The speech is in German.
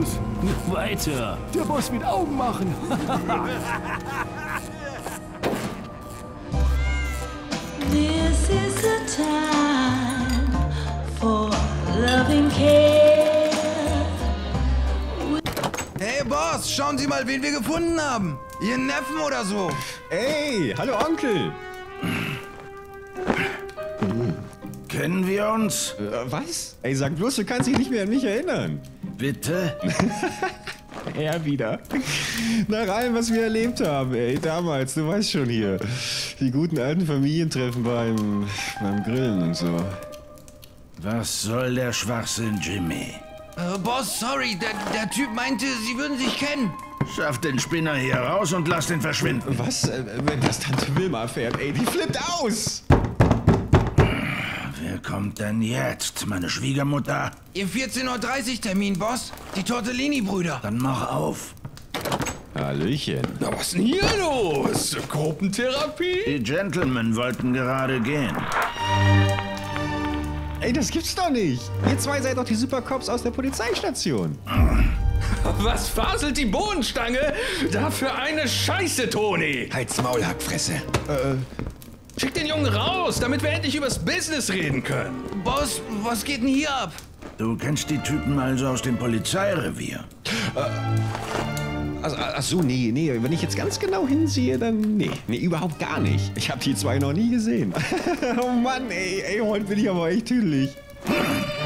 los. Weiter. Der Boss mit Augen machen. This is the time for loving care. Hey Boss, schauen Sie mal, wen wir gefunden haben. Ihren Neffen oder so. Ey, hallo Onkel. Kennen wir uns? Was? Ey, sag bloß, du kannst dich nicht mehr an mich erinnern. Bitte? Er wieder. Nach allem, was wir erlebt haben, ey, damals, du weißt schon hier. Die guten alten Familientreffen beim Grillen und so. Was soll der Schwachsinn, Jimmy? Boss, sorry, der Typ meinte, Sie würden sich kennen. Schaff den Spinner hier raus und lass den verschwinden. Was? Wenn das Tante Wilma erfährt, ey, die flippt aus! Wer kommt denn jetzt? Meine Schwiegermutter? Ihr 14:30 Uhr Termin, Boss. Die Tortellini-Brüder. Dann mach auf. Hallöchen. Na, was ist denn hier los? Gruppentherapie? Die Gentlemen wollten gerade gehen. Ey, das gibt's doch nicht. Ihr zwei seid doch die Supercops aus der Polizeistation. Was faselt die Bohnenstange? Dafür eine Scheiße, Toni. Halt's Maul, Hackfresse. Schick den Jungen raus, damit wir endlich übers Business reden können. Boss, was geht denn hier ab? Du kennst die Typen also aus dem Polizeirevier? Ach so, nee. Wenn ich jetzt ganz genau hinsehe, dann nee, überhaupt gar nicht. Ich habe die zwei noch nie gesehen. Oh Mann, ey, heute bin ich aber echt tüdelig.